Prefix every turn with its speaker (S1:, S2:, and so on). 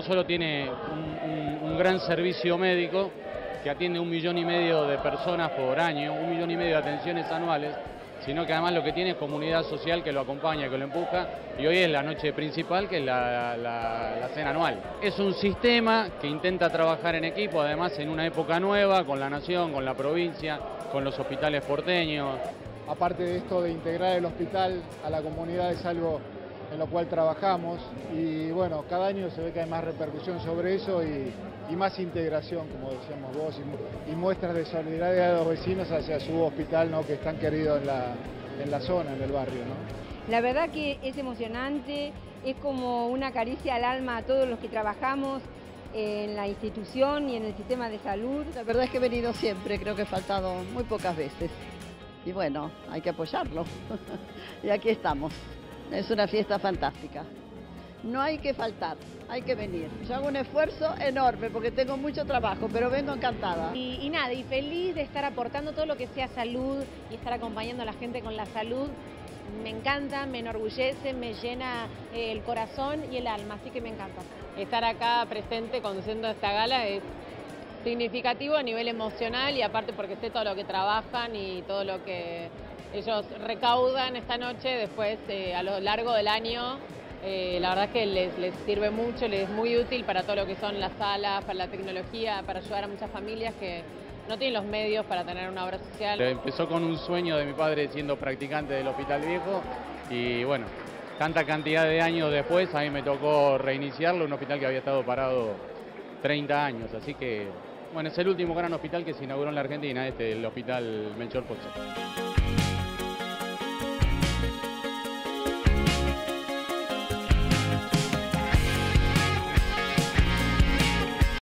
S1: solo tiene un gran servicio médico que atiende 1,5 millones de personas por año, 1,5 millones de atenciones anuales, sino que además lo que tiene es comunidad social que lo acompaña, que lo empuja, y hoy es la noche principal, que es la cena anual. Es un sistema que intenta trabajar en equipo, además en una época nueva, con la nación, con la provincia, con los hospitales porteños.
S2: Aparte de esto de integrar el hospital a la comunidad es algo en lo cual trabajamos y bueno, cada año se ve que hay más repercusión sobre eso y más integración, como decíamos vos, y muestras de solidaridad de los vecinos hacia su hospital, ¿no?, que es tan querido en la zona, en el barrio, ¿no?
S3: La verdad que es emocionante, es como una caricia al alma a todos los que trabajamos en la institución y en el sistema de salud.
S4: La verdad es que he venido siempre, creo que he faltado muy pocas veces. Y bueno, hay que apoyarlo. Y aquí estamos. Es una fiesta fantástica. No hay que faltar, hay que venir. Yo hago un esfuerzo enorme porque tengo mucho trabajo, pero vengo encantada.
S5: Y nada, y feliz de estar aportando todo lo que sea salud y estar acompañando a la gente con la salud. Me encanta, me enorgullece, me llena el corazón y el alma, así que me encanta.
S6: Estar acá presente conduciendo esta gala es significativo a nivel emocional y aparte porque sé todo lo que trabajan y todo lo que ellos recaudan esta noche después a lo largo del año. La verdad es que les sirve mucho, les es muy útil para todo lo que son las salas, para la tecnología, para ayudar a muchas familias que no tienen los medios para tener una obra social.
S1: Empezó con un sueño de mi padre siendo practicante del Hospital Viejo y bueno, tanta cantidad de años después a mí me tocó reiniciarlo, un hospital que había estado parado 30 años, así que bueno, es el último gran hospital que se inauguró en la Argentina, el Hospital Melchor Fox.